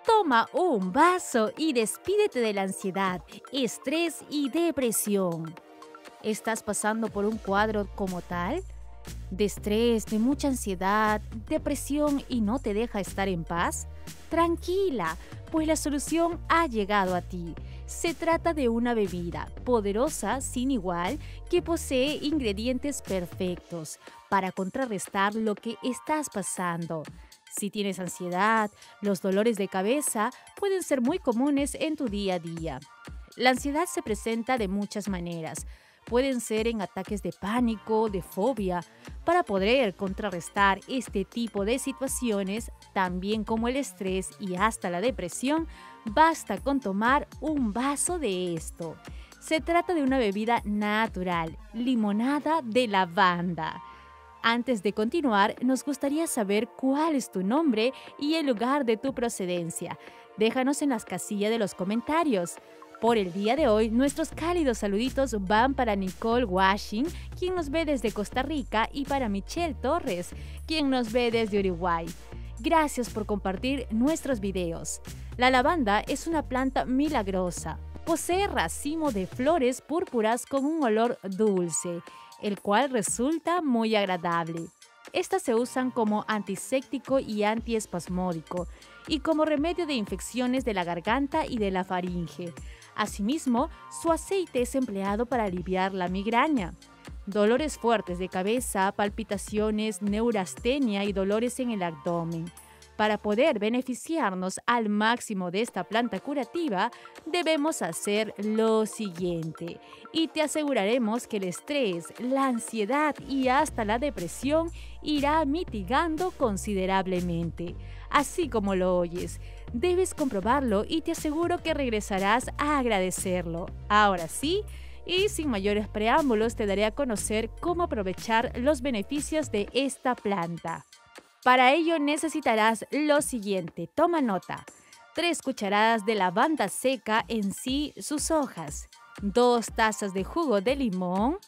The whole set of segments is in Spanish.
Toma un vaso y despídete de la ansiedad, estrés y depresión. ¿Estás pasando por un cuadro como tal? ¿De estrés, de mucha ansiedad, depresión y no te deja estar en paz? Tranquila, pues la solución ha llegado a ti. Se trata de una bebida poderosa, sin igual, que posee ingredientes perfectos para contrarrestar lo que estás pasando. Si tienes ansiedad, los dolores de cabeza pueden ser muy comunes en tu día a día. La ansiedad se presenta de muchas maneras. Pueden ser en ataques de pánico, de fobia. Para poder contrarrestar este tipo de situaciones, también como el estrés y hasta la depresión, basta con tomar un vaso de esto. Se trata de una bebida natural, limonada de lavanda. Antes de continuar, nos gustaría saber cuál es tu nombre y el lugar de tu procedencia. Déjanos en las casillas de los comentarios. Por el día de hoy, nuestros cálidos saluditos van para Nicole Washing, quien nos ve desde Costa Rica, y para Michelle Torres, quien nos ve desde Uruguay. Gracias por compartir nuestros videos. La lavanda es una planta milagrosa. Posee racimo de flores púrpuras con un olor dulce, el cual resulta muy agradable. Estas se usan como antiséptico y antiespasmódico y como remedio de infecciones de la garganta y de la faringe. Asimismo, su aceite es empleado para aliviar la migraña, dolores fuertes de cabeza, palpitaciones, neurastenia y dolores en el abdomen. Para poder beneficiarnos al máximo de esta planta curativa, debemos hacer lo siguiente y te aseguraremos que el estrés, la ansiedad y hasta la depresión irá mitigando considerablemente. Así como lo oyes, debes comprobarlo y te aseguro que regresarás a agradecerlo. Ahora sí, y sin mayores preámbulos, te daré a conocer cómo aprovechar los beneficios de esta planta. Para ello necesitarás lo siguiente, toma nota: 3 cucharadas de lavanda seca en sí, sus hojas, 2 tazas de jugo de limón,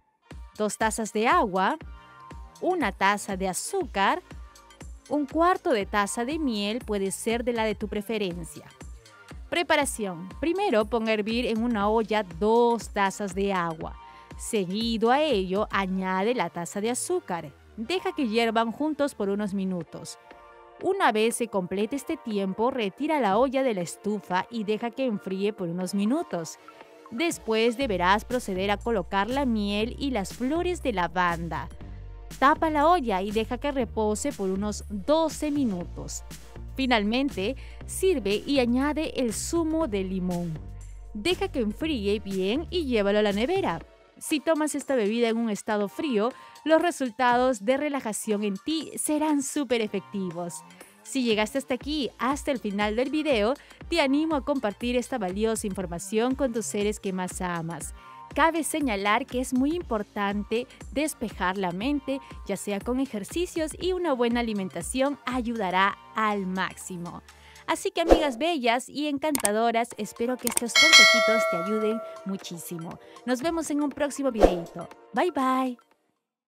2 tazas de agua, 1 taza de azúcar, 1/4 de taza de miel, puede ser de la de tu preferencia. Preparación: primero pon a hervir en una olla 2 tazas de agua. Seguido a ello, añade la taza de azúcar. Deja que hiervan juntos por unos minutos. Una vez se complete este tiempo, retira la olla de la estufa y deja que enfríe por unos minutos. Después deberás proceder a colocar la miel y las flores de lavanda. Tapa la olla y deja que repose por unos 12 minutos. Finalmente, sirve y añade el zumo de limón. Deja que enfríe bien y llévalo a la nevera. Si tomas esta bebida en un estado frío, los resultados de relajación en ti serán súper efectivos. Si llegaste hasta aquí, hasta el final del video, te animo a compartir esta valiosa información con tus seres que más amas. Cabe señalar que es muy importante despejar la mente, ya sea con ejercicios, y una buena alimentación ayudará al máximo. Así que, amigas bellas y encantadoras, espero que estos consejitos te ayuden muchísimo. Nos vemos en un próximo videito. Bye bye.